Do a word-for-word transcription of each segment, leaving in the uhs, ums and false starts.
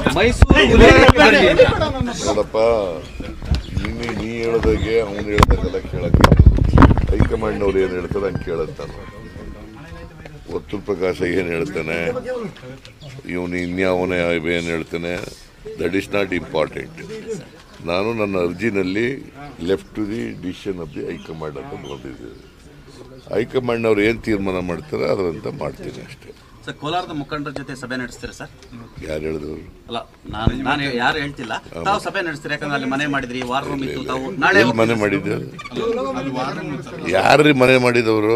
ನೋಡಪ್ಪ, ನಿನ್ನೆ ನೀ ಹೇಳೋದಾಗೆ ಅವನು ಹೇಳ್ದಾಗೆಲ್ಲ ಕೇಳಕ್ಕೆ ಹೈಕಮಾಂಡ್ನವ್ರು ಏನು ಹೇಳ್ತಾರೆ ಹಂಗೆ ಕೇಳಂತಾನೆ. ವರ್ತುಲ್ ಪ್ರಕಾಶ ಏನು ಹೇಳ್ತಾನೆ, ಇವನು ಇನ್ಯಾವನೇ ಏನು ಹೇಳ್ತಾನೆ, ದಟ್ ಈಸ್ ನಾಟ್ ಇಂಪಾರ್ಟೆಂಟ್. ನಾನು ನನ್ನ ಅರ್ಜಿನಲ್ಲಿ left to the decision of the high command ಅಂತ ಬರೆದಿದ್ದೇನೆ. ಹೈಕಮಾಂಡ್ನವ್ರು ಏನು ತೀರ್ಮಾನ ಮಾಡ್ತಾರೆ ಅದರಂತ ಮಾಡ್ತೀನಿ ಅಷ್ಟೇ. ಸರ್, ಕೋಲಾರದ ಮುಖಂಡರ ಜೊತೆ ಸಭೆ ನಡೆಸ್ತೀರಾ ಸರ್? ಯಾರು ಹೇಳಿದ್ರು? ಅಲ್ಲ, ನಾನು ನಾನು ಯಾರು ಹೇಳ್ತಿಲ್ಲ, ತಾವು ಸಭೆ ನಡೆಸ್ತೀರಾ? ಯಾಕಂದ್ರೆ ಅಲ್ಲಿ ಮನೆ ಮಾಡಿದ್ರಿ, ವಾರ್ ರೂಮ್ ಇತ್ತು, ತಾವು ನಾಳೆ ಮನೆ ಮಾಡಿದ್ರು. ಯಾರ್ರಿ ಮನೆ ಮಾಡಿದವರು?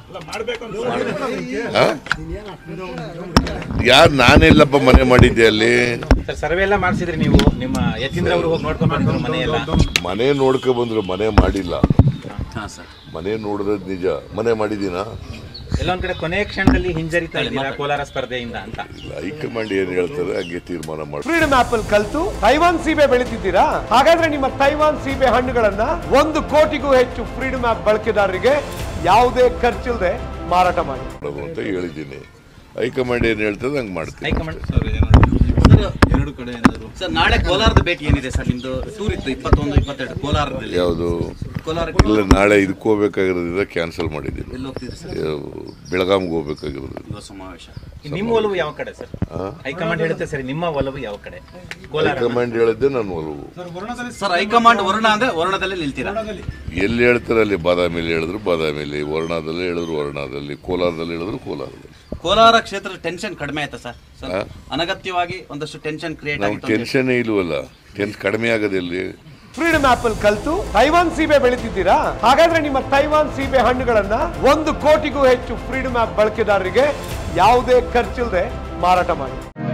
ಯಾರು? ನಾನೆಲ್ಲಪ್ಪ ಮನೆ ಮಾಡಿದ್ದೆ ಅಲ್ಲಿ. ಸರ್ವೆ ಎಲ್ಲ ಮಾಡಿಸಿದ್ರಿ ನೀವು? ನಿಮ್ಮ ಯತೀಂದ್ರ ಅವರು ಹೋಗಿ ನೋಡ್ಕೊಂಡ್ ಬಂದ್ರು ಮನೆ ಎಲ್ಲ? ಮನೆ ನೋಡ್ಕೊ ಬಂದ್ರು, ಮನೆ ಮಾಡಿಲ್ಲ. ಮನೆ ನೋಡಿರೋದು ನಿಜ, ಮನೆ ಮಾಡಿದೀನಾ? ಎಲ್ಲೊಂದ್ ಕಡೆ ಕೊನೆಯ ಕ್ಷಣದಲ್ಲಿ ಹಿಂಜರಿತಾ ಇದ್ದೀರಾ ಕೋಲಾರ ಸ್ಪರ್ಧೆಯಿಂದ ಅಂತ? ಹೈಕಮಾಂಡ್ ಏನ್ ಹೇಳ್ತಾರೆ ಹಂಗೆ ತೀರ್ಮಾನ ಮಾಡಿ. ಫ್ರೀಡಮ್ ಆಪಲ್ ಕಲ್ತು ತೈವಾನ್ ಸೀಬೆ ಬೆಳೀತಿದ್ದೀರಾ? ಹಾಗಾದ್ರೆ ನಿಮ್ಮ ತೈವಾನ್ ಸೀಬೆ ಹಣ್ಣುಗಳನ್ನ ಒಂದು ಕೋಟಿಗೂ ಹೆಚ್ಚು ಫ್ರೀಡಮ್ ಆಪ್ ಬಳಕೆದಾರರಿಗೆ ಯಾವುದೇ ಖರ್ಚಿಲ್ಲದೆ ಮಾರಾಟ ಮಾಡಿ ಅಂತ ಹೇಳಿದ್ದೀನಿ. ಹೈಕಮಾಂಡ್ ಏನ್ ಹೇಳ್ತದೆ ಹಂಗೆ ಮಾಡ್ತೀನಿ. ಎರಡು ಕಡೆ ಸರ್, ನಾಳೆ ಕೋಲಾರದ ಭೇಟಿ ಏನಿದೆ ಸರ್? ನಿಮ್ದು ಟೂರ್ ಇತ್ತು ಇಪ್ಪತ್ತೊಂದು ಇಪ್ಪತ್ತೆರಡು ಕೋಲಾರದಲ್ಲಿ. ಯಾವುದು? ಕೋಲಾರ ಇಲ್ಲ, ನಾಳೆ ಇದಕ್ಕೆ ಹೋಗ್ಬೇಕಾಗಿರೋದ್ರಿಂದ ಕ್ಯಾನ್ಸಲ್ ಮಾಡಿದ್ದೀನಿ. ಎಲ್ಲಿ ಹೋಗ್ತೀರಿ ಸರ್? ಬೆಳಗಾಂಗೆ ಹೋಗ್ಬೇಕಾಗಿರೋದು ಸಮಾವೇಶ. ನಿಮ್ಮ ಒಲವು ಯಾವ ಕಡೆ ಸರ್? ಹೈಕಮಾಂಡ್ ಹೇಳುತ್ತೆ ಸರಿ, ನಿಮ್ಮ ಒಲವು ಯಾವ ಕಡೆ? ಹೈಕಮಾಂಡ್ ಹೇಳಿದ್ದೆ ನನ್ನ ಒಲವು ಸರ್. ಹೈಕಮಾಂಡ್ ವರ್ಣ ಅಂದ್ರೆ ವರ್ಣದಲ್ಲಿ ನಿಲ್ತೀರಾ? ಎಲ್ಲಿ ಹೇಳ್ತಾರೆ ಅಲ್ಲಿ. ಬಾದಾಮಿಲಿ ಹೇಳಿದ್ರು ಬಾದಾಮಿಲಿ, ವರ್ಣದಲ್ಲಿ ಹೇಳಿದ್ರು ವರ್ಣದಲ್ಲಿ, ಕೋಲಾರದಲ್ಲಿ ಹೇಳಿದ್ರು ಕೋಲಾರದಲ್ಲಿ. ಕೋಲಾರ ಕ್ಷೇತ್ರದ ಟೆನ್ಷನ್ ಕಡಿಮೆ ಆಯ್ತಾ ಸರ್? ಅನಗತ್ಯವಾಗಿ ಒಂದಷ್ಟು ಟೆನ್ಷನ್ ಕ್ರಿಯೇಟ್ ಆಗಿದೆ. ಟೆನ್ಷನ್ ಇಲ್ವಲ್ಲ, ಟೆನ್ಷನ್ ಕಡಿಮೆ ಆಗೋದಿಲ್ಲಿ. ಫ್ರೀಡಮ್ ಆಪಲ್ ಕಲ್ತು ತೈವಾನ್ ಸೀಬೆ ಬೆಳೀತಿದ್ದೀರಾ? ಹಾಗಾದ್ರೆ ನಿಮ್ಮ ತೈವಾನ್ ಸೀಬೆ ಹಣ್ಣುಗಳನ್ನ ಒಂದು ಕೋಟಿಗೂ ಹೆಚ್ಚು ಫ್ರೀಡಮ್ ಆಪ್ ಬಳಕೆದಾರರಿಗೆ ಯಾವುದೇ ಖರ್ಚಿಲ್ಲದೆ ಮಾರಾಟ ಮಾಡಿ.